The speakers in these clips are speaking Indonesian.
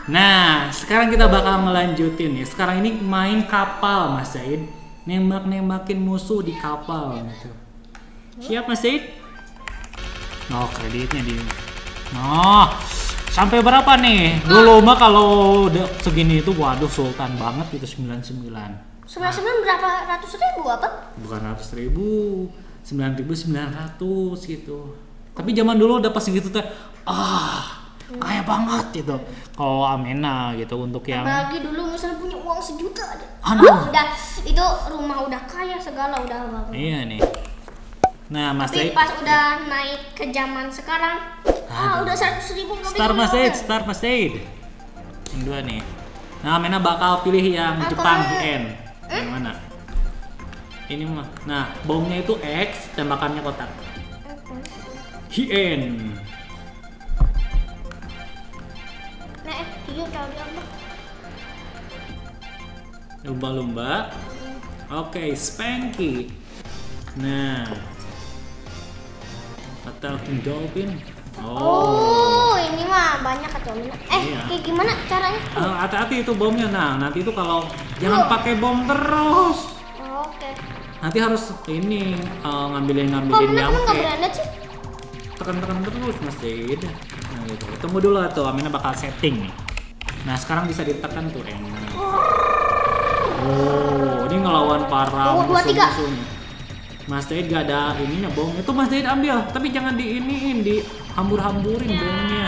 Nah, sekarang kita bakal ngelanjutin nih. Sekarang ini main kapal, Mas Zaid. Nembak-nembakin musuh di kapal gitu. Siap, Mas Zaid? Oh, kreditnya di. Oh, sampai berapa nih? Dulu mah kalau udah segini itu waduh sultan banget itu 99. 99 berapa ratus ribu apa? Bukan ratus ribu, 9.900 gitu. Tapi zaman dulu udah pas gitu teh, kaya banget gitu. Kalau Amena gitu untuk yang. Apalagi dulu misalnya punya uang sejuta aja. Aduh. Udah itu rumah udah kaya segala udah banget. Iya nih. Nah, Mas Tapi Zaid. pas udah naik ke zaman sekarang, udah 100 ribu lebih. Start Mas Zaid, start Mas Zaid. Yang dua nih. Nah, Amena bakal pilih yang Apa? Jepang Hien. Yang mana? Ini mah. Nah, bomnya itu X, tembakannya kotak. Hien. Nah, hiu cari apa? Lumba-lumba. Oke, Spanky. Nah. Atau King Dolphin. Oh, ini mah banyak atau mana? Iya. Kayak gimana caranya? Hati-hati itu bomnya. Nah, nanti itu kalau jangan pakai bom terus. Oke. Nanti harus ini ngambilin Kok yang kamu nggak branded sih? tekan-tekan terus Mas Zaid. Nah gitu. Tunggu dulu tuh, Amina bakal setting nih. Nah sekarang bisa ditekan tuh enak. Oh, ini ngelawan para musuh-musuh nih. Mas Zaid gak ada ininya bom. Itu Mas Zaid ambil, tapi jangan diiniin, dihambur-hamburin bomnya.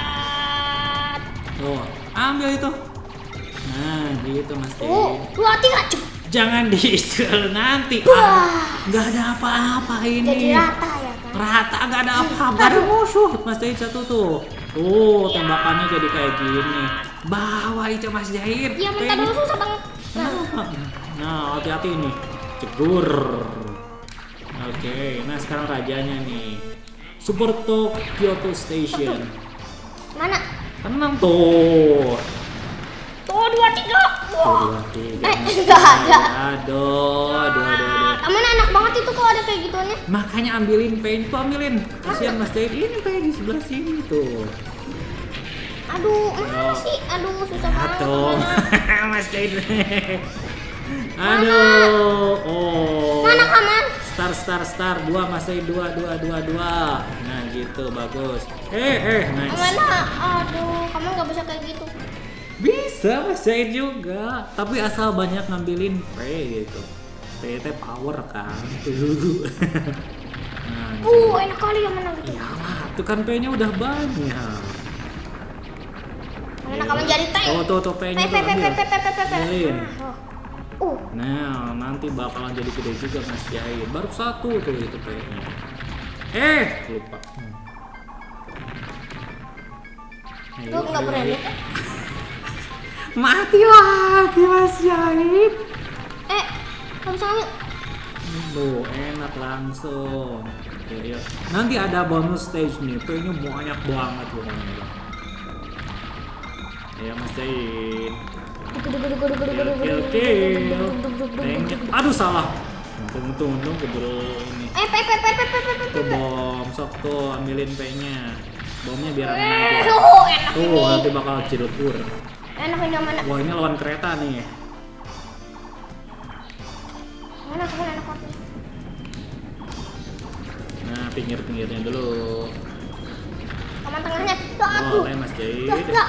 Tuh, ambil itu. Nah gitu Mas Zaid. 2, 3, Jangan diisil nanti. Nggak ada apa-apa ini. jadi rata ya kan? Rata, nggak ada apa-apa. Nggak ada musuh. Mas Zaid satu tuh. Tembakannya jadi kayak gini. Bawa itu Mas Zaid. Iya, minta dulu susah banget. Nah, hati-hati ini. Cegur. Oke, nah sekarang rajanya nih. Super Kyoto Station. Mana? Tenang tuh. Tuh 2, 3. Dua, tiga. Nggak ada. Aduh. Mana enak banget itu kalau ada kayak gituannya. Makanya ambilin pen tuh, ambilin. Kasihan Mas Zaid, ini pen di sebelah sini tuh. Aduh, mana sih? Aduh, susah banget. Tuh, Mas Zaid. Aduh, Mana kaman? Star, 2 Mas Zaid, 2. Nah gitu, bagus. Nice. Mana? Aduh, kamu nggak bisa kayak gitu. Bisa Mas Zaid juga, tapi asal banyak ngambilin P gitu. P itu power kan. Nah, Enak kali yang menang gitu. iyalah, tuh kan P-nya udah banyak. Mana kamu jadi tank? Tuh P-nya tuh ambilin. Oh. Nah, nanti bakalan jadi gede juga Mas Zaid. Baru 1 tuh itu P-nya. Lupa. Lu nggak berani kan? Mati lagi Mas Zaid. Kamu sama Tuh, enak langsung. Ya. Nanti ada bonus stage nih, P-nya banyak banget loh. Ya Mas Zaid. Oke. Aduh salah. Untung keburu ini. Tuh bom, sok tuh ambilin P-nya. Bomnya biar aman aja. enak Tuh, ini. nanti bakal cilekur. Enak ini yang mana? Wah, ini lawan kereta nih. Mana kamu enak banget. Nah, pinggir-pinggirnya dulu. Kaman tengahnya. Aduh. Boleh Mas Zaid.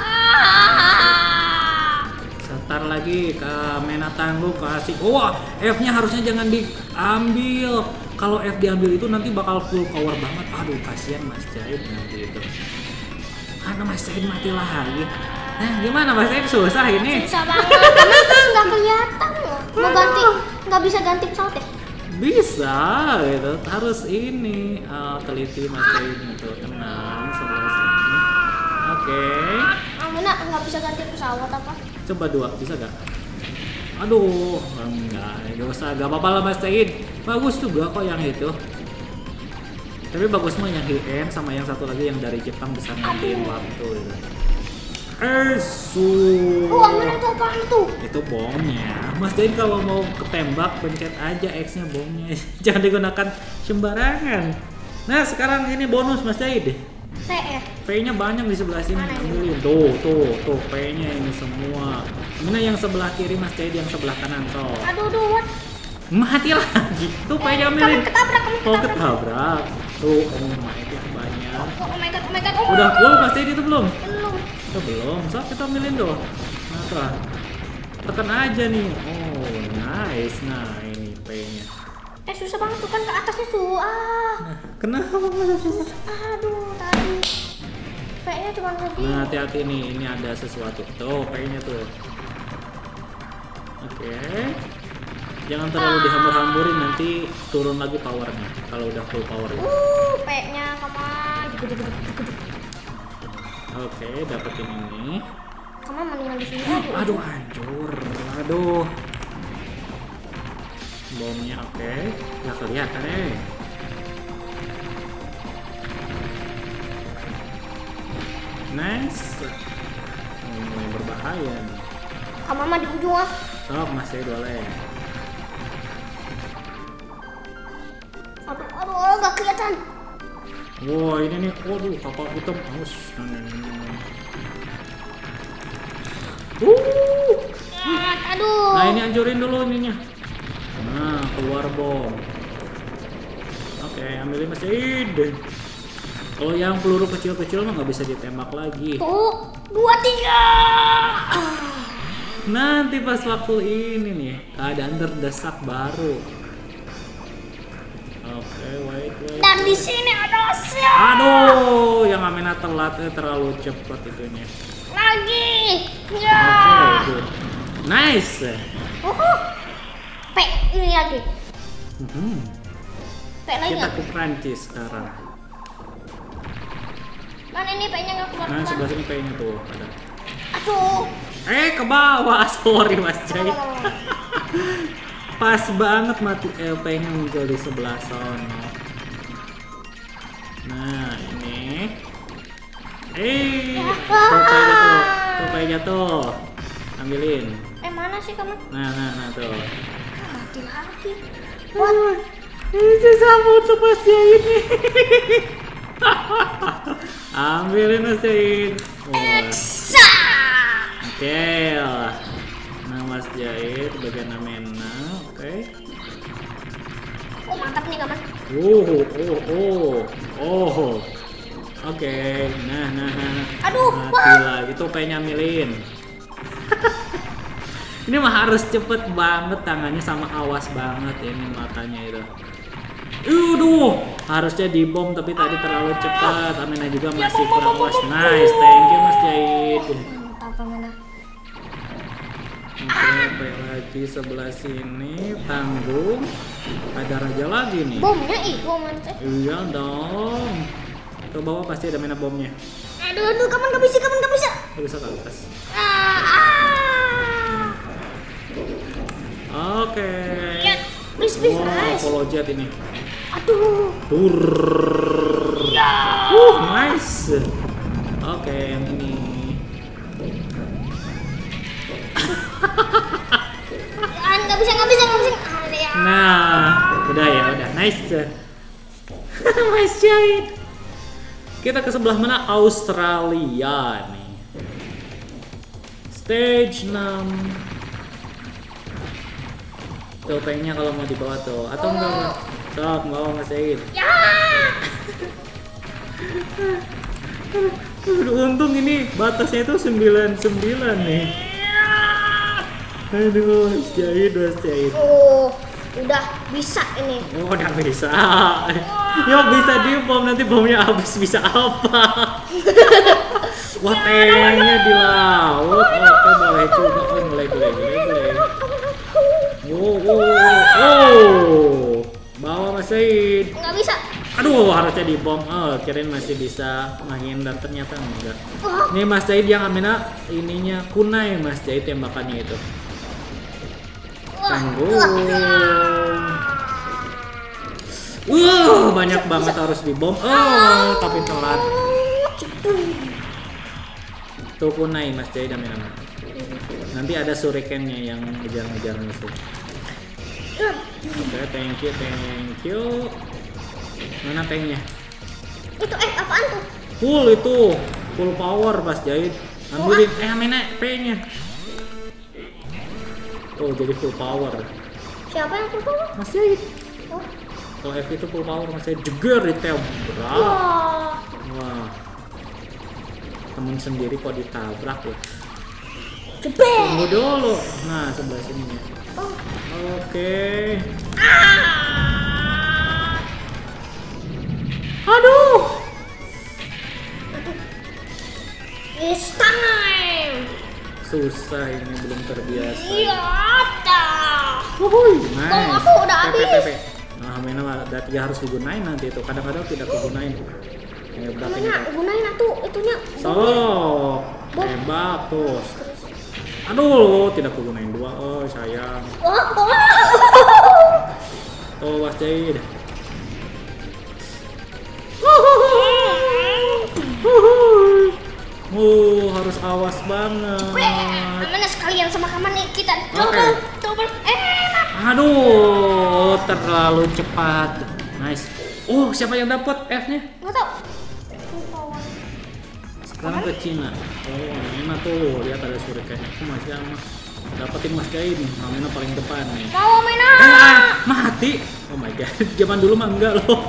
Setar lagi ke Mena tangguh kasih. F-nya harusnya jangan diambil. Kalau F diambil itu nanti bakal full power banget. Aduh, kasihan Mas Zaid nanti itu. Karena Mas Zaid mati lagi. Nah, gimana Mas Zaid, susah ini? Susah banget. Kamu terus nggak kelihatan loh. Mau ganti, nggak bisa ganti pesawat ya? Bisa gitu. Harus ini teliti Mas Zaid itu. Tenang sebelah sini. Oke. Mana nggak bisa ganti pesawat apa? Coba 2, bisa gak? Aduh, enggak usah, gak apa-apa lah Mas Zaid. Bagus juga kok yang itu. Tapi bagus mah yang Hien sama yang satu lagi yang dari Jepang bisa ngambilin waktu gitu. Mana itu apaan tuh? Itu bomnya. Mas Zaid kalau mau ketembak pencet aja X-nya bomnya. Jangan digunakan sembarangan. Nah sekarang ini bonus Mas Zaid. P ya? P P-nya banyak di sebelah sini. Mana ini? Ambilin. Tuh P-nya ini semua. Mana yang sebelah kiri Mas Jahid, yang sebelah kanan so. Aduh, what? Mati lagi. Tuh P-nya ambilin. Kamu ketabrak, Oh ketabrak. Tuh, oh my god banyak. Oh my god, oh my god, oh my Udah god. full Mas Jahid itu belum? Belum. Belum. So kita ambilin tuh. Nah, tuh. Tekan aja nih. Oh nice. Nah ini P-nya. Susah banget tuh kan ke atasnya tuh. Kenapa? Aduh, tadi. Kayaknya cuma segini. Nah hati-hati nih, ini ada sesuatu. Tuh P-nya tuh. Oke. Jangan terlalu dihambur-hamburin, nanti turun lagi powernya kalau udah full power. P-nya kamu. Oke, dapetin ini. Kamu mendingan di sini. Aduh, hancur. Aduh. Bomnya oke. Nggak kelihatan Nice. Mulai berbahaya nih. Kamu mah di ujung Sok masih boleh. Aduh, nggak kelihatan. Wah ini nih, waduh kapal hitam. Aus. Aduh. Nah ini hancurin dulu ininya. Nah keluar bom. Oke, ambilin Mas Jahid. Kalau yang peluru kecil-kecil mah nggak bisa ditembak lagi. Tuh, 2, 3. Nanti pas waktu ini nih keadaan terdesak baru. Oke, wait. Dan di sini ada siap. Aduh, yang Amena telatnya terlalu cepat itunya. Lagi. Oke, Ya. good. Nice. P ini lagi. P lagi Kita nggak? ke Prancis sekarang. Mana ini P-nya nggak keluar? Nah, sebelah sini P-nya tuh ada. Aduh. Ke bawah, sorry Mas Jahid. Pas banget mati P-nya muncul di sebelah sono. Nah, ini. Tuh P-nya tuh. Ambilin. Mana sih kamu? Nah tuh. Mati lagi. Ini susah untuk Mas Jahid nih. Ambilin Mas Jahid. Oke. Nah Mas Jahid bagian Amena. Oke. Oh mantap nih kamu. Oke. Nah. Aduh. Mati lagi. Tuh P-nya ambilin. Ini mah harus cepet banget tangannya sama awas banget ini matanya itu. Harusnya dibom tapi tadi terlalu cepat. Amena juga masih kurang awas. Nice, thank you Mas Jahid. Mantap Amena. Oke, lagi sebelah sini tanggung. Ada raja lagi nih. Bomnya itu mantap. Iya dong. Ke bawah pasti ada Amena bomnya. Aduh, kamu nggak bisa. Nggak bisa ke atas. Oke. Ya, please, Wah, nice. Apollo Jet ini. Aduh. Ya. Nice. Oke, yang ini. Nggak bisa. Nah, udah. Nice. Mas Jahid. Kita ke sebelah mana? Australia nih. Stage 6. Tuh P-nya kalau mau dibawa tuh. Atau enggak? Sok, mau Mas Jahid. Ya. Untung ini batasnya itu 99 nih. Aduh, Mas Jahid. Oh, udah bisa ini. Oh, udah bisa. Ya bisa dibom, nanti bomnya habis bisa apa? Wah, tanknya di laut. Oke, boleh juga. Boleh. Bawa Mas Jahid. Nggak bisa. Aduh, harusnya dibom. Kirain masih bisa menghindar, ternyata enggak. Nih Mas Jahid yang Amena ininya kunai Mas Jahid tembakannya itu. Tanggung. Banyak banget harus dibom. Tapi telat. Tuh kunai Mas Jahid Amena. Nanti ada shurikennya yang ngejar-ngejar musuh. Oke, thank you. Mana tanknya? Itu apaan tuh? Full itu, full power Mas Jahit. Ambilin, Amina P-nya. Oh jadi full power. Siapa yang full power? Mas Jahit. Oh. Kalau F itu full power Mas Jahit. Jeger ditabrak. Wah. Temen sendiri kok ditabrak ya. Cepet. Tunggu dulu. Nah sebelah sini ya. Oh. Oke. Aduh. It's time. Susah ini belum terbiasa. Iya, dah. Wuhui, Bom nice. aku udah habis. Nah, mainnya ada 3 harus digunain nanti itu. Kadang-kadang tidak digunain. Hebat ini. Namanya gunain atuh itunya. So, tembak terus. Aduh, tidak kugunain 2. Oh, sayang. Tuh, Mas Jahit. Harus awas banget. Mana sekalian sama kaman nih kita Oke. double enak. Aduh, terlalu cepat. Nice. Oh, siapa yang dapat F-nya? Nggak tahu. Sekarang ke Cina. Oh, Amina tuh, lihat ada surikanya. Aku masih ama. Dapetin Mas Jahit nih, Amina paling depan nih. Mau main Mati. Oh my god, zaman dulu mah enggak loh.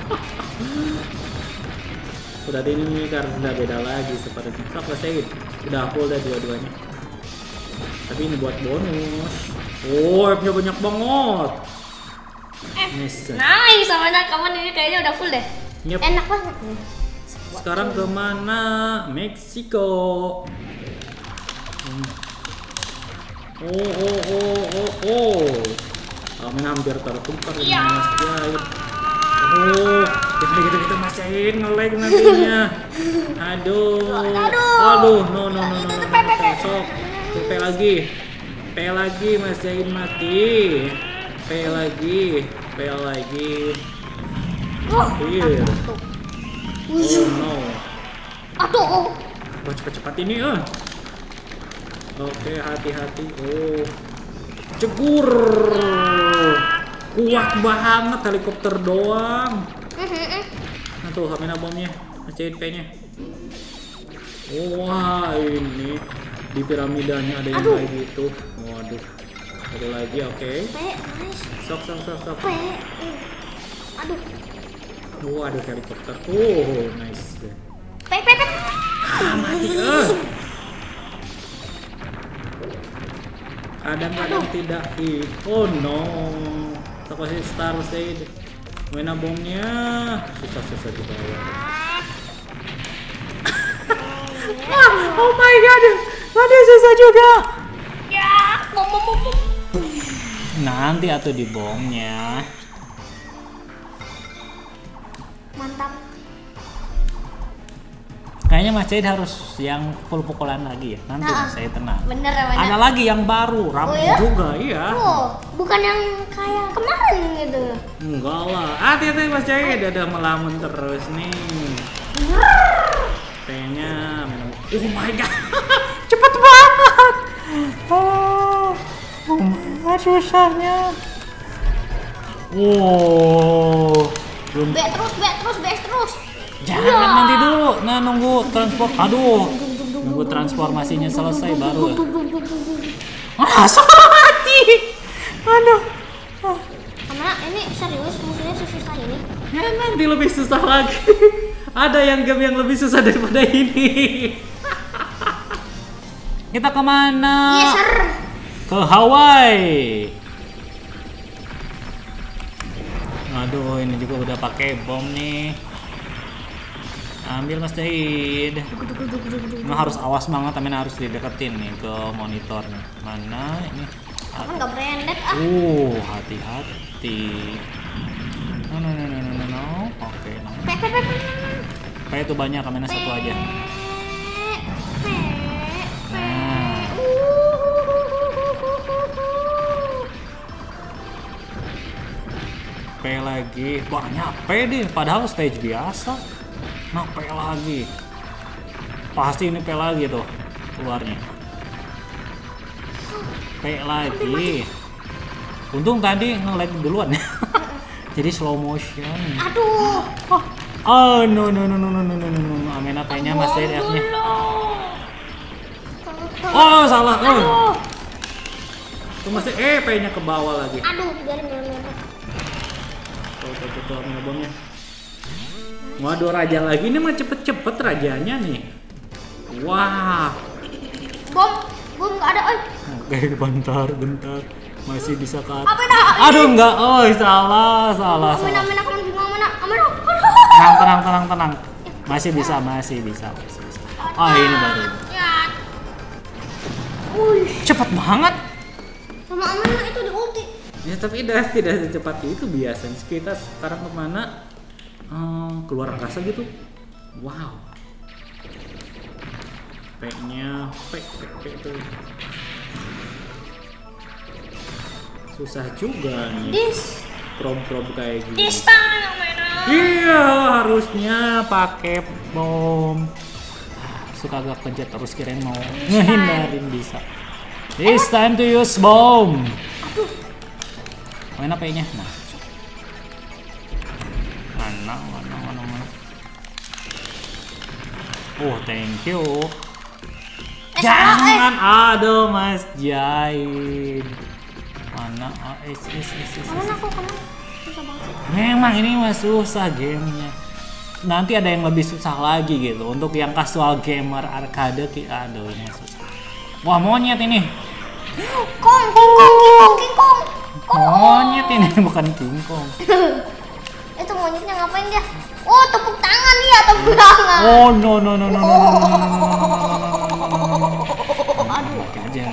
Udah ini karena beda lagi sepertinya. Sok Mas Jahit. Udah full dah dua-duanya. Tapi ini buat bonus. Oh, F-nya banyak banget. Nice. Nice, sama kaman ini kayaknya udah full deh. Yep. Enak banget nih. Sekarang kemana? Meksiko. Oh. Amina hampir tertukar dengan Mas Jahit. Oh, kita Mas Jahit nge-lag nantinya. Aduh, no. Sok, P lagi Mas Jahit mati. P lagi. Here. Oh no. Aduh. Oh, cepat ini Oke, hati-hati. Oh. Cegur. Kuat banget helikopter doang. Nah tuh, Amina bomnya. Mas Jahit P-nya. Wah, ini di piramidanya ada yang kayak gitu. Waduh. Ada lagi, oke. Nice. Sok. Aduh. Waduh, helikopter. Oh, nice. Mati. Kadang-kadang tidak oh no. Tak kasih star shade. Mana bomnya? Susah dibawa. Oh my god. Waduh, susah juga. Ya, bom. Nanti atuh di bomnya. Mantap. Kayaknya Mas Jahit harus yang pukul-pukulan lagi ya. Nanti Mas Jahit tenang. Bener ya, bener. Ada lagi yang baru, rampung Oh, ya? juga, iya. Oh, bukan yang kayak kemarin gitu. Enggak lah. Hati-hati Mas Jahit, ada melamun terus nih. Kayaknya oh my god. Cepet banget. Oh my god, susahnya. Wow. Belum. B terus. Jangan nanti dulu. Nah, nunggu transport. Aduh. Nunggu transformasinya selesai baru. Mati. Aduh. Karena ini serius, musuhnya susah ini. Ya nanti lebih susah lagi. Ada yang game yang lebih susah daripada ini. Kita kemana? Yes, sir. Ke Hawaii. Aduh, ini juga udah pakai bom nih. Ambil Mas Jahit. Nah, harus awas banget, Amina harus dideketin nih ke monitornya. Mana ini? Kamu nggak branded hati-hati. No. Oke, no. P itu banyak, Amina satu aja. Nah. P lagi. Banyak P deh, padahal stage biasa. Nah, P lagi. Pasti ini P lagi tuh keluarnya. P lagi. Untung tadi nge-lag duluan ya. Jadi slow motion. Aduh. Oh no. Amena kayaknya Mas Zaid F-nya. Oh salah. Oh. Tuh masih P-nya ke bawah lagi. Aduh, biarin. Tuh Amena bomnya. Waduh, raja lagi. Ini mah cepet-cepet rajanya nih. Wah. Bom nggak ada. Oke, bentar. Masih bisa ke atas. Amena. Aduh, enggak. Oh, salah. Amena, kamu bingung Amena. Tenang. Masih bisa. Oh, ini baru. Cepet banget. Sama Amena itu di ulti. Ya, tapi tidak secepat itu biasanya. Kita sekarang kemana? Keluar angkasa gitu. Wow. P-nya P tuh. Susah juga nih. Prom kayak gini. Iya, harusnya pakai bom. Suka agak kejat terus kirain mau ngehindarin bisa. It's time to use bomb. Aduh. Mana P-nya? Nah. Mana. Oh, thank you. Jangan, aduh Mas Zaid. Mana? Kamu susah banget sih. Memang ini mah susah gamenya. Nanti ada yang lebih susah lagi gitu. Untuk yang casual gamer arcade, aduh ini susah. Wah, monyet ini. King Kong. Monyet ini bukan King Kong. Itu monyetnya ngapain dia? Oh, tepuk tangan dia, tepuk tangan. Oh, no. Aduh, aja.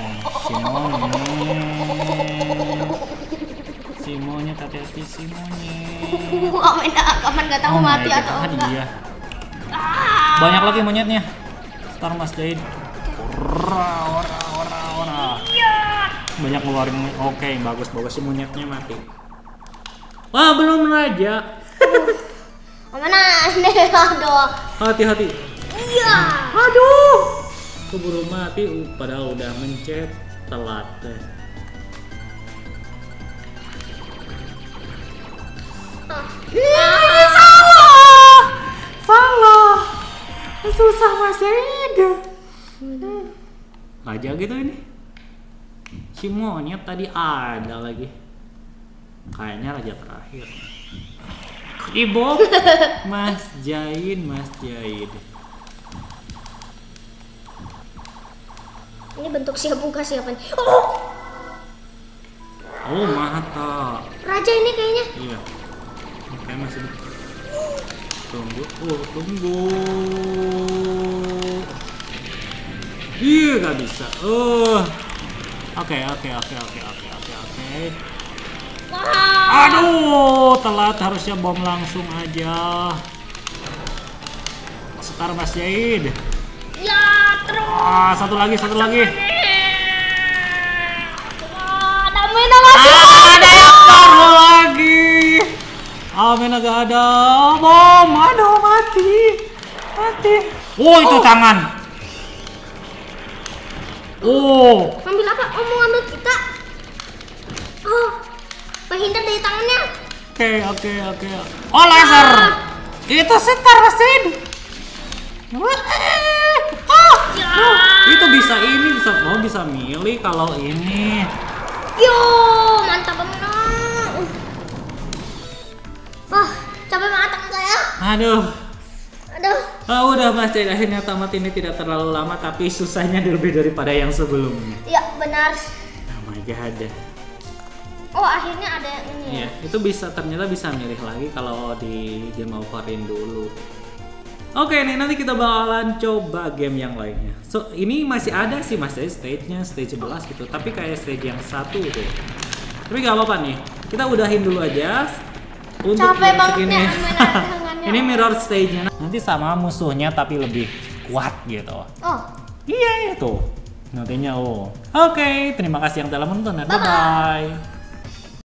Si monyet, hati-hati si monyet. Kapan nggak tahu mati atau enggak. Iya. Banyak lagi monyetnya. Star Mas Zaid. Ora. Banyak ngeluarin. Oke, bagus si monyetnya mati. Wah, belum raja. Mana? Aduh. Hati-hati. Iya. Aduh. Keburu mati padahal udah mencet telat deh. Salah. Susah Mas Zaid. Raja gitu ini. Si monyet tadi ada lagi. Kayaknya raja terakhir. Ibu Mas Zaid. Ini bentuk siapa nih? Oh, mata. Raja ini kayaknya. Iya. Oke, masih. Tunggu. Iya, nggak bisa. Oke. Aduh, telat, harusnya bom langsung aja. Sekarang Mas Zaid. Ya, terus. Satu lagi. Amena mati. Ada yang baru lagi. Amena gak ada bom. Aduh, mati. Oh, itu tangan. Oh. Ambil apa? Mau ambil kita. Oh, menghindar dari tangannya. Oke. Oh, laser. Itu Star Mas Zaid. Itu bisa milih kalau ini. Yo, mantap banget. Capek banget tangan saya. Aduh. Udah Mas Zaid, akhirnya tamat ini tidak terlalu lama, tapi susahnya lebih daripada yang sebelumnya. Iya, benar. Oh my god. Oh, akhirnya ada yang ini. Iya, itu ternyata bisa milih lagi kalau di game overin dulu. Oke nih, nanti kita bakalan coba game yang lainnya. So, ini masih ada sih Mas Zaid stage-nya, stage 11 gitu. Tapi kayak stage yang satu tuh. Tapi gak apa-apa nih, kita udahin dulu aja. Untuk capek banget segini. nih tangannya. Ini mirror stage-nya. Nanti sama musuhnya tapi lebih kuat gitu. Oh. Iya itu. Nantinya Oke, terima kasih yang telah menonton. Bye-bye.